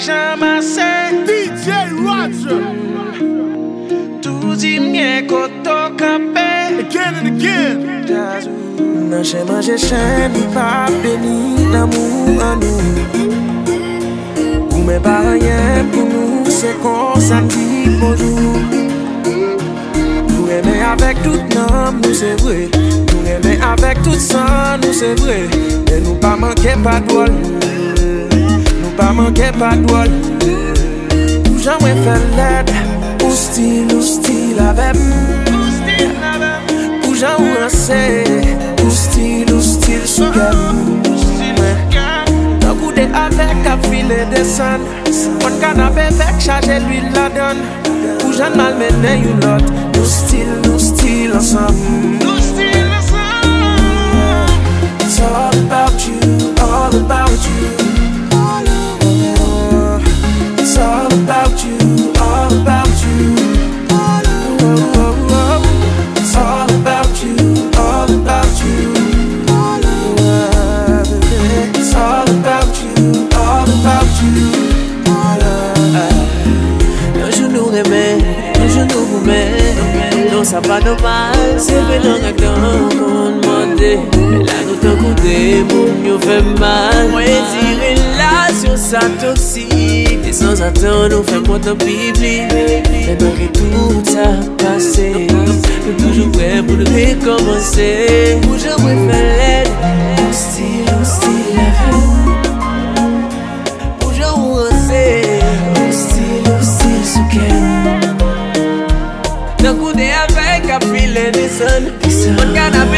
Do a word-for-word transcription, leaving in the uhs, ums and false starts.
jamais assez. D J Roger. Tout dit m'y koto campé. Again and again. Nan j'ai mangé chien, ni pas béni l'amour en nous. Ou mais pas rien pour nous, c'est qu'on s'en dit bonjour. Nous aimer avec tout nom, nous c'est vrai. Nous aimer avec tout sang, nous c'est vrai. Et nous pas manquer pas d'oual. Nous pas manquer pas d'oual. Ou jamais faire l'aide. Ou style, ou style avec. Ou jamais assez. Ou style, ou style sous gamme. D'un coup de avec à filer des sons. On canapé avec charger l'huile la donne. Ou jamais malmené une lot. Ou style, ou style ensemble. Ou style ensemble. It's all about you, all about you. It's all about you, all about you. It's all about you, all about you. It's all about you, all about you. Un jour nous remet, un jour nous vous met. Non, ça pas normal, c'est vrai dans la grande monde demandé. Mais là nous t'en coudé, pour mieux faire mal. Moi dire relation ça toxique. Et sans attendre, nous fait moi tant pibli. Mais malgré tout ça passé, nous toujours prêts pour le recommencer. Pour jamais faire l'aide, au style, au style la vie. Pour jamais rosser, au style, au style sous qu'elle. D'un coup de avec à filer des sons. On canapé